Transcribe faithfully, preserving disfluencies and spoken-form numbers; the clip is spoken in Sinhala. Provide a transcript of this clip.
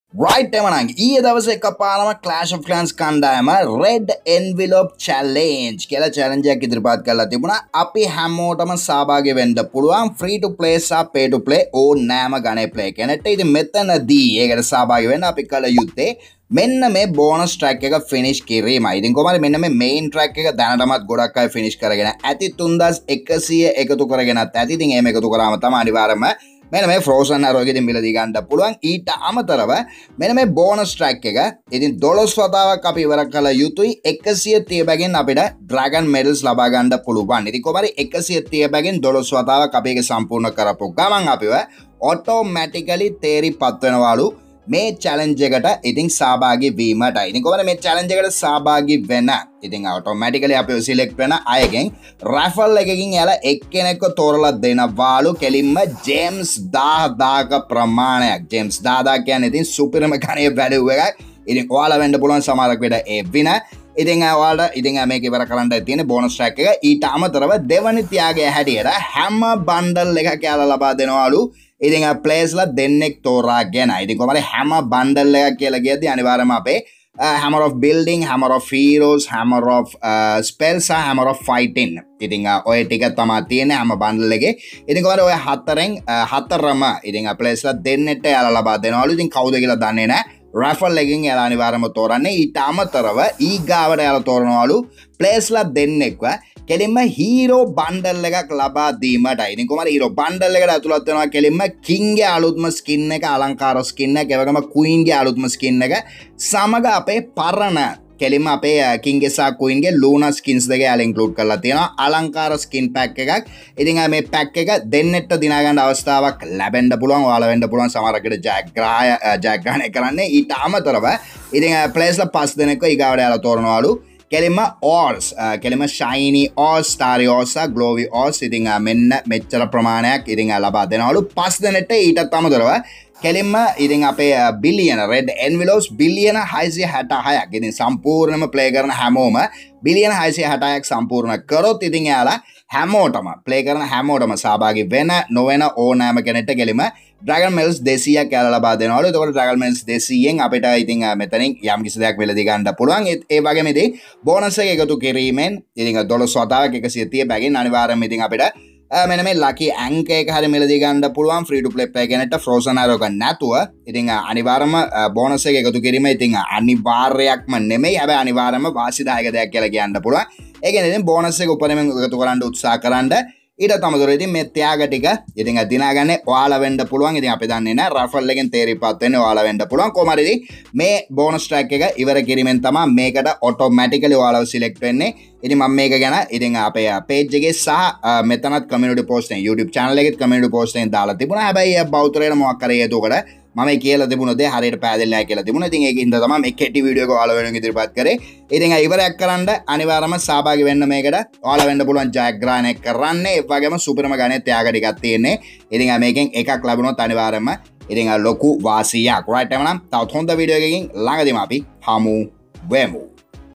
Right එමනම් ඊයේ දවසේ එකපාරම Clash of Clans කණ්ඩායම Red Envelope Challenge කියලා challenge එකක් ඉදිරිපත් කරලා තිබුණා. අපි හැමෝටම සහභාගී වෙන්න පුළුවන් free to play සහ pay to play ඕනෑම ගණේ play කෙනෙක්ට. ඉතින් මෙතනදී ඒකට සහභාගී වෙන්න අපි කල යුත්තේ මෙන්න මේ bonus track එක finish කිරීමයි. ඉතින් කොහමද මෙන්න මේ main track එක දැනටමත් ගොඩක් අය finish කරගෙන ඇති තුන්දාස් එකසිය එකතු කරගෙනත් ඇති. ඉතින් එහෙම එකතු කරාම තමයි අනිවාර්යයෙන්ම මෙන්න මේ Frozen Arrow එකකින් මිලදී ගන්න පුළුවන්. ඊට අමතරව මෙන්න මේ bonus track එක ඉතින් දොළොස් වතාවක් අපි ඉවර කළ යුතුයි. එකසිය තිහ බැගින් අපිට Dragon medals ලබා ගන්න පුළුවන්. ඉතින් කොහමද එකසිය තිහ බැගින් දොළොස් වතාවක් අපි ඒක සම්පූර්ණ කරපු ගමන් අපිව automatically තේරිපත් වෙනවලු මේ challenge එකට ඉතින් සහභාගී වීමටයි. ඉතින් කොහොමද මේ challenge එකට සහභාගී වෙන්න? ඉතින් automatically අපිව select වෙන අයගෙන් raffle එකකින් යාලා එක්කෙනෙක්ව තෝරලා දෙනවාලු කෙලින්ම James දහදාක ප්‍රමාණයක්. James දහදා කියන්නේ ඉතින් සුපිරම ගණයේ value එකක්. ඉතින් ඔයාලා වෙන්න පුළුවන් සමහරක් වෙඩ ඒ winner. ඉතින් ඔයාලට ඉතින් මේක ඉවර කරන්න තියෙන bonus track එක. ඊට අමතරව දෙවනි ත්‍යාගය හැටියට හැම bundle එකක් යාලා ලබා දෙනවාලු. ඉතින් ප්ලේස්ලා දෙන්නෙක් තෝරාගෙන. ඉතින් කොහමද හැම බන්ඩල් එකක් කියලා කියද්දි අනිවාර්යයෙන්ම අපේ hammer of building, hammer of heroes, hammer of uh, spells, hammer of fighting. ඉතින් ඔය ටික තමයි තියෙන්නේ හැම බන්ඩල් එකේ. ඉතින් කොහමද ඔය හතරෙන් හතරම ඉතින් ප්ලේස්ලා දෙන්නෙට යාලා ලබා දෙනවලු. ඉතින් කවුද කියලා දන්නේ නැහැ. raffle එකකින් යාලා අනිවාර්යයෙන්ම තෝරන්නේ. ඊට අමතරව ඊගාවට යාලා තෝරනවලු ප්ලේස්ලා දෙන්නෙක්ව කෙලින්ම හීරෝ බන්ඩල් එකක් ලබා දීමටයි. ඉතින් කොහමද හීරෝ බන්ඩල් එකට ඇතුළත් වෙනවා කෙලින්ම කිං ගේ අලුත්ම ස්කින් එක, අලංකාර ස්කින් එක, ඒ වගේම ක්වීන් ගේ අලුත්ම ස්කින් එක සමග අපේ පරණ කෙලින්ම අපේ කිං ගේ සහ ක්වීන් ගේ ලූනා ස්කින්ස් දෙක යාලා ඉන්ක්ලූඩ් කරලා තියෙනවා. අලංකාර ස්කින් පැක් එකක්. ඉතින් මේ පැක් එක දෙන්නෙක්ට දිනා ගන්න අවස්ථාවක් ලැබෙන්න පුළුවන්. ඔයාලා වෙන්න පුළුවන් සමහරකට ජයග්‍රහය ජයග්‍රහණය කරන්නේ. ඊට අමතරව ඉතින් ප්ලේස්ලා පස් දෙනෙක්ව ඊගාවට යාලා තෝරනවලු. කෙලිම ඕර්ස් කෙලිම ශයිනි ඕස් ස්ටාරි ඕස් ග්ලෝවි ඕස් ඉතින් මෙන්න මෙච්චර ප්‍රමාණයක් ඉතින් ලබා දෙනවලු පස් දෙනෙක්ට. ඊටත් අමතරව කෙලින්ම ඉතින් අපේ බිලියන Red Envelopes බිලියන හයසිය හැටහයක් ඉතින් සම්පූර්ණයෙන්ම ප්ලේ කරන හැමෝම බිලියන හයසිය හැටහයක් සම්පූර්ණ කරොත් ඉතින් එයාලා හැමෝටම ප්ලේ කරන හැමෝටම සහභාගී වෙන නොවන ඕනෑම කෙනෙක්ට කෙලිම Dragon medals දෙසීයක් යාලා ලබා දෙනවලු. එතකොට Dragon medals දෙසීයෙන් අපිට ඉතින් මෙතනින් යම් කිසි දෙයක් වෙලදී ගන්න පුළුවන්. ඒ වගේම ඉතින් බෝනස් එක එකතු කිරීමෙන් ඉතින් දොළොස් වතාවක් එකසිය තිහ බැගින් අනිවාර්යයෙන්ම ඉතින් අපිට මෙන්න මේ lucky ank එක හරිය මිලදී ගන්න පුළුවන් free to play play කෙනෙක්ට Frozen Arrow එක නැතුව. ඉතින් අනිවාර්යයෙන්ම බෝනස් එක එකතු කිරීම ඉතින් අනිවාර්යයක්ම නෙමෙයි. හැබැයි අනිවාර්යයෙන්ම වාසිදායක දෙයක් කියලා කියන්න පුළුවන්. ඒ කියන්නේ ඉතින් බෝනස් එක උපරිමයෙන් එකතු කරන්න උත්සාහ කරන්න. ඊට තමතුර ඉතින් මේ ත්‍යාග ටික ඉතින් දිනාගන්නේ ඔයාලා වෙන්න පුළුවන්. ඉතින් අපි දන්නේ නැහැ raffle එකෙන් තේරිපත් වෙන්නේ ඔයාලා වෙන්න පුළුවන්. කොහමද ඉතින් මේ bonus track එක ඉවර කිරීමෙන් තමයි මේකට automatically ඔයාලව select වෙන්නේ. ඉතින් මම මේක ගැන ඉතින් අපේ page එකේ සහ මෙතනත් community post එකෙන් YouTube channel එකෙත් community post එකෙන් දාලා තිබුණා. හැබැයි බෞතරේන මොකක් කරේ හේතුවකට මම කියලා තිබුණ දේ හරියට පැහැදිලි නැහැ කියලා තිබුණා. ඉතින් ඒකින්ද තමයි මේ කෙටි වීඩියෝ එක ඔයාලා වෙනුවෙන් ඉදිරිපත් කරේ. ඉතින් ඉවරයක් කරන්න අනිවාර්යයෙන්ම සහභාගී වෙන්න මේකට. ඔයාලා වෙන්න පුළුවන් ජයග්‍රහණය කරන්න. ඒ වගේම සුපිරම ගණේ ත්‍යාග ටිකක් තියෙන්නේ. ඉතින් මේකෙන් එකක් ලැබුණොත් අනිවාර්යයෙන්ම ඉතින් ලොකු වාසියක්. right එමනම් තවත් හොඳ වීඩියෝ එකකින් ළඟදීම අපි හමු වෙමු.